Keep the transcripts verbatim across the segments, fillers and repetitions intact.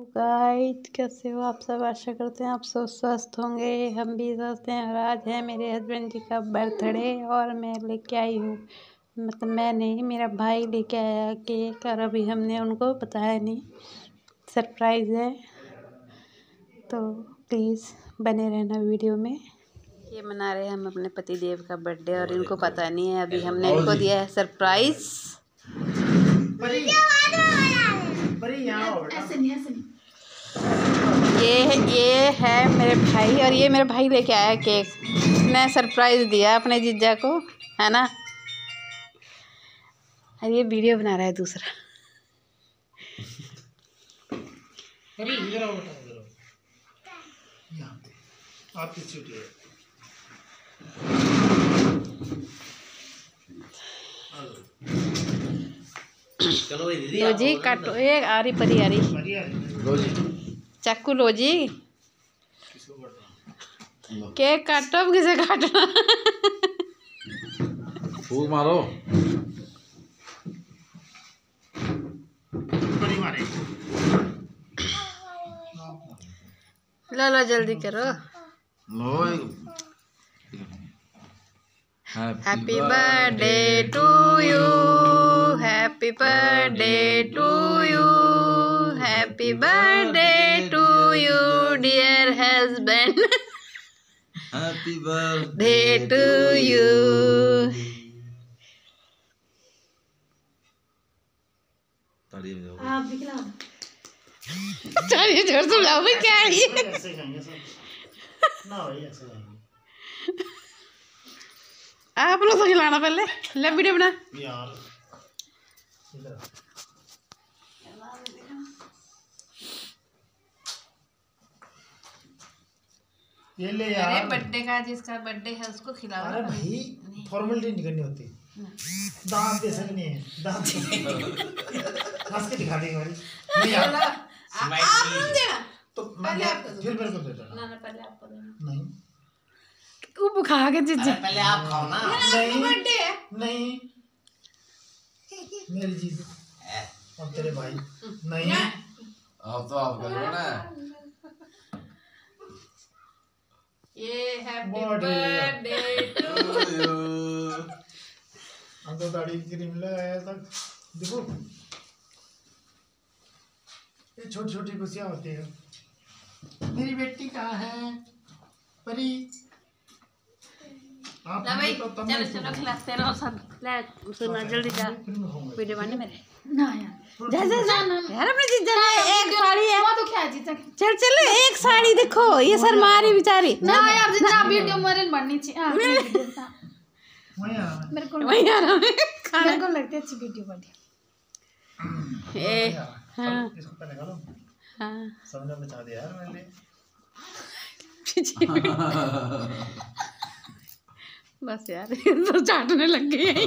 Guys, कैसे हो आप सब। आशा करते हैं आप सब स्वस्थ होंगे। हम भी स्वस्थ हैं। और आज है मेरे हस्बैंड जी का बर्थडे और मैं लेके आई हूँ, मतलब मैं नहीं, मेरा भाई लेके आया केक। और अभी हमने उनको बताया नहीं, सरप्राइज़ है, तो प्लीज़ बने रहना वीडियो में। ये मना रहे हैं हम अपने पति देव का बर्थडे और इनको पता नहीं है। अभी हमने इनको दिया है सरप्राइज़। ये ये है मेरे भाई और ये मेरे भाई लेके आया केक। इसने सरप्राइज़ दिया अपने जीजा को, है ना। और ये वीडियो बना रहा है दूसरा। अरे इधर आओ बेटा, इधर आओ। यहाँ आपकी छुट्टी है। चलो भाई दीदी, लो जी काटो। ये आ रही परी आ रही। लो जी चाकू लो जी, केक काटो। अब किसे काटना? फूक मारो। बड़ी मारे। लो लो जल्दी करो। लो। Happy birthday to you, happy birthday to you, happy birthday to you dear husband, happy birthday to you. ताली बजाओ। आप भी खिलाओ। चलिए जोर से बुलाओ भाई। क्या है ये? ऐसे खाएंगे सब ना भाई, ऐसे खाएंगे। आप लोग तो खिलाना पहले। ले वीडियो बना यार इधर ये ले यार। अरे बर्थडे का जिसका बर्थडे है उसको खिलाओ। अरे भाई फॉर्मेलिटी नहीं करनी होती। दांत दे सकनी है, दांत हंस के दिखा देंगे भाई। नहीं यार तो मैं फिर मेरे को दे देना। ना ना पहले आपको देना। नहीं तू खा के जीजा। पहले आप खाओ ना। नहीं बर्थडे है। नहीं मेरी चीज और तेरे भाई नहीं। अब तो आप करो ना। ये हैप्पी बर्थडे बर्थडे टू हम तो दाढ़ी की क्रीम लगाया तक देखो। ये छोटी छोटी खुशियाँ होती है। मेरी बेटी कहाँ है परी? आप ला भाई, तो तब चलो मैं चलो खिलाते रहो सब। ले सुना जल्दी जा, फिर मैं खाऊंगा। वीडियो बनाने मेरे। ना यार जैसे यार अपने जीजा ने एक साड़ी है। वो तो क्या जीजा चल चल एक साड़ी देखो, ये सर मारी बेचारी। ना यार जीजा वीडियो मरन बननी चाहिए। हां वहीं आ रहा है। मेरे को वही आ रहा है मेरे को लगती है अच्छी वीडियो बनी। ए हाँ इसको पहले निकालो। हाँ सबने बचा दिया यार मैंने। बस यार तो चाटने लग गई है।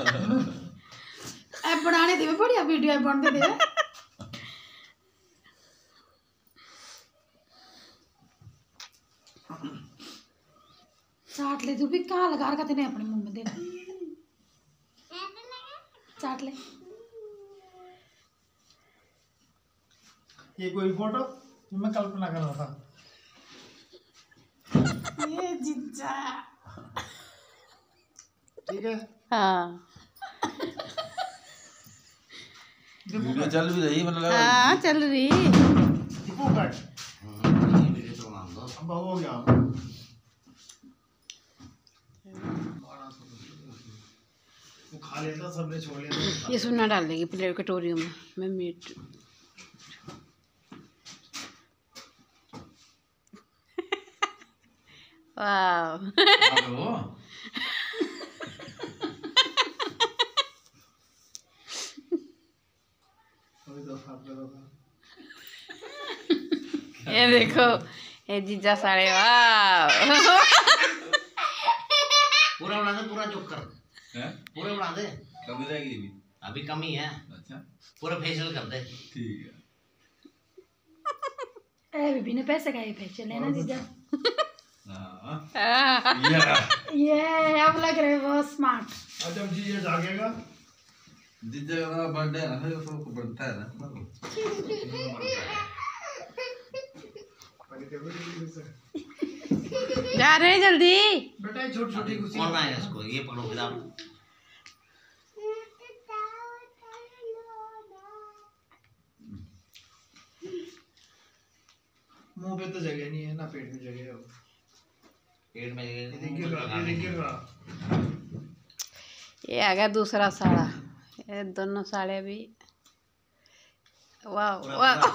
ऐप बनाने थे बढ़िया वीडियो ऐप बनते थे। चाट ले तू भी, कहाँ लगा रखा तेने अपने मुंह में? दे चाट ले। ये कोई फोटो जो मैं कल्पना कर रहा था। ये जीजा ठीक है। हाँ वीडियो चल भी रही मतलब। हाँ चल रही। दीपू कट अब हो गया। वो खा लेता, सबने छोड़ लिया। ये सुनना डाल देगी प्लेट कटोरियों में। मैं मीट वाह। ये देखो ये जीजा साड़े। वाह पूरा बना दे, पूरा चुप कर। हैं? पूरा बना दे। कभी रहेगी भी। अभी कमी है। अच्छा पूरा फेशियल कर दे। ठीक है। ए बीबी ने पैसे का ये फेशियल है ना जीजा। हाँ ये अब लग रहे बहुत स्मार्ट। आज जब जीजा जागेगा जीजा का बर्थडे है ना, फिर उसको बढ़ता है ना। कर दो से। जा रहे हैं जल्दी। बेटा ये छोटी छोटी खुशी कौन आएगा इसको ये पकड़ो किताब। मुंह पे तो जगह नहीं है ना पेट में जगह है। पेट में ये गिर रहा ये गिर रहा। ये आ गया दूसरा साड़ा। ये दोनों साड़े भी वाह वाह।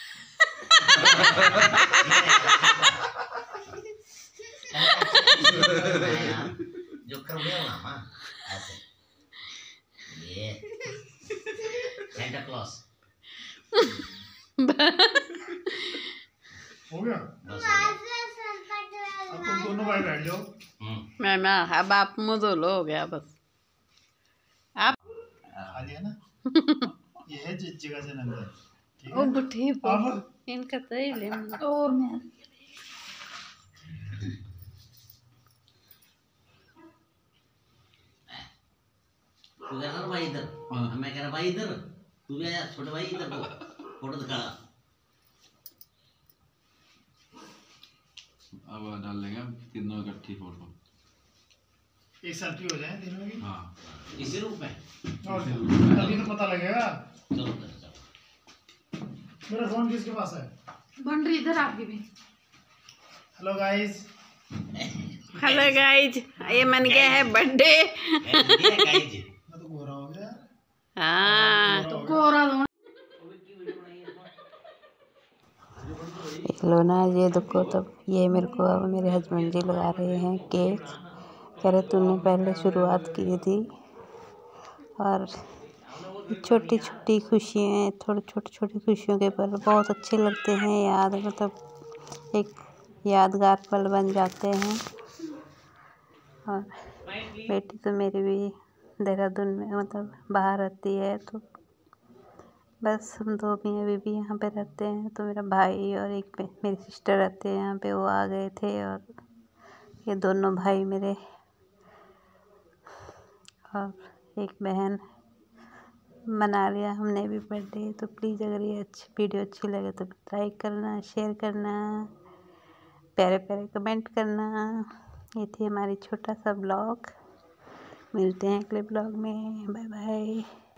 जो कर गया मामा ऐसे ये सेंटा क्लॉस हो गया। बस अब तुम दोनों भाई बैठ जाओ। हम्म मैं मैं अब आप मुँह धो लो, हो गया बस। आप खा लिया ना। ये है जिस जगह से नंबर ठीक ओ है। बुढ़ी अब इनका तो ही ले। और मैं तू कह रहा भाई इधर मैं कह रहा भाई इधर तू भी आया छोटे भाई इधर को फोटो दिखा। अब डाल लेंगे तीनों इकट्ठी फोटो। एक सेल्फी हो जाए तीनों की। हाँ इसी रूप में और तभी तो पता लगेगा। चलो उधर चलो। मेरा फोन किसके पास है? बन रही इधर आपकी भी। Hello guys. हेलो गाइज, ये मन गया है बर्थडे। ये गाइस मैं तो गोरा हो गया। हाँ गोरा हो गया। कोरा दो लो ना, ये देखो। तब ये मेरे को अब मेरे हस्बैंड जी लगा रहे हैं केक। कह रहे तूने पहले शुरुआत की थी। और छोटी छोटी खुशियाँ, थोड़ी छोटी छोटी खुशियों के पल बहुत अच्छे लगते हैं। याद मतलब एक यादगार पल बन जाते हैं। और बेटी तो मेरी भी देहरादून में मतलब बाहर रहती है, तो बस हम दो मियाँ बीवी यहाँ पे रहते हैं। तो मेरा भाई और एक मे- मेरी सिस्टर रहते हैं यहाँ पे, वो आ गए थे। और ये दोनों भाई मेरे और एक बहन मना लिया हमने भी बर्थडे। तो प्लीज़ अगर ये अच्छी वीडियो अच्छी लगे तो लाइक करना, शेयर करना, प्यारे प्यारे कमेंट करना। ये थी हमारी छोटा सा ब्लॉग। मिलते हैं अगले ब्लॉग में। Bye bye.